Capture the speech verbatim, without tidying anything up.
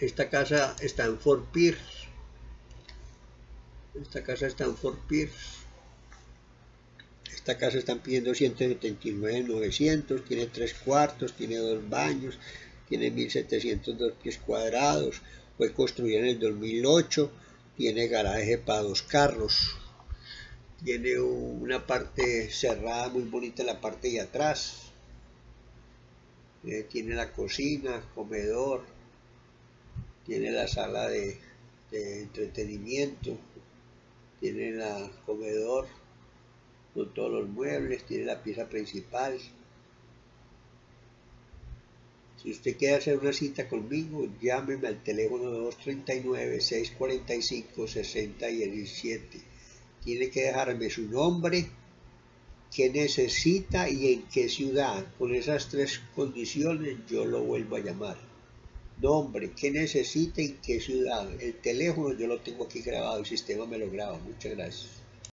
Esta casa está en Fort Pierce. Esta casa está en Fort Pierce. Esta casa están pidiendo ciento setenta y nueve mil novecientos, tiene tres cuartos, tiene dos baños, tiene mil setecientos dos pies cuadrados, fue construida en el dos mil ocho, tiene garaje para dos carros, tiene una parte cerrada muy bonita en la parte de atrás, eh, tiene la cocina, comedor, tiene la sala de, de entretenimiento, tiene el comedor con todos los muebles, tiene la pieza principal. Si usted quiere hacer una cita conmigo, llámeme al teléfono dos tres nueve, seis cuatro cinco, seis cero uno siete. Tiene que dejarme su nombre, qué necesita y en qué ciudad. Con esas tres condiciones yo lo vuelvo a llamar. Nombre, qué necesita y en qué ciudad. El teléfono yo lo tengo aquí grabado, el sistema me lo graba. Muchas gracias.